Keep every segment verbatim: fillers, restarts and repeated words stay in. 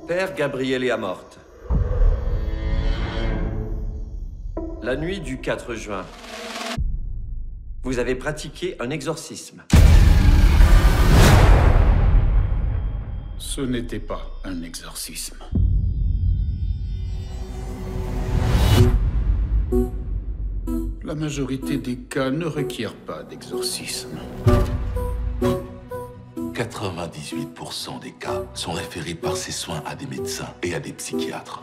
Père Gabriele Amorth. La nuit du quatre juin, vous avez pratiqué un exorcisme. Ce n'était pas un exorcisme. La majorité des cas ne requièrent pas d'exorcisme. quatre-vingt-dix-huit pour cent des cas sont référés par ces soins à des médecins et à des psychiatres.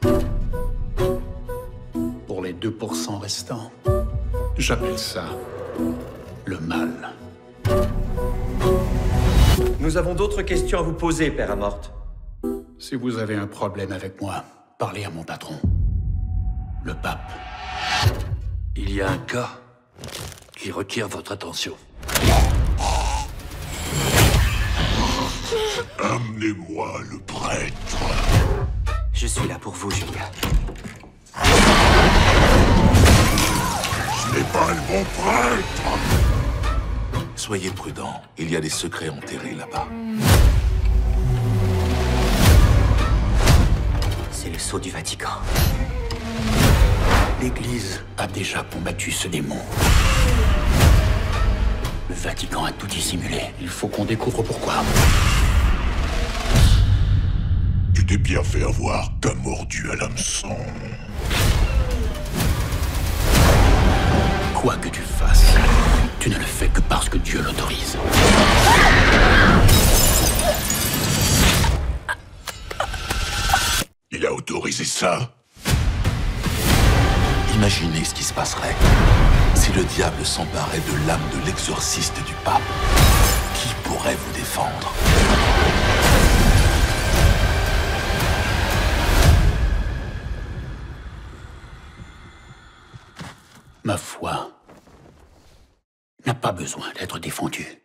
Pour les deux pour cent restants, j'appelle ça le mal. Nous avons d'autres questions à vous poser, Père Amorth. Si vous avez un problème avec moi, parlez à mon patron, le pape. Il y a un cas qui requiert votre attention. Amenez-moi le prêtre. Je suis là pour vous, Julia. Ce n'est pas le bon prêtre. Soyez prudents, il y a des secrets enterrés là-bas. C'est le sceau du Vatican. L'Église a déjà combattu ce démon. Le Vatican a tout dissimulé. Il faut qu'on découvre pourquoi. Tu t'es bien fait avoir, t'as mordu à l'hameçon. Quoi que tu fasses, tu ne le fais que parce que Dieu l'autorise. Il a autorisé ça? Imaginez ce qui se passerait si le diable s'emparait de l'âme de l'exorciste du pape. Qui pourrait vous défendre? Ma foi n'a pas besoin d'être défendue.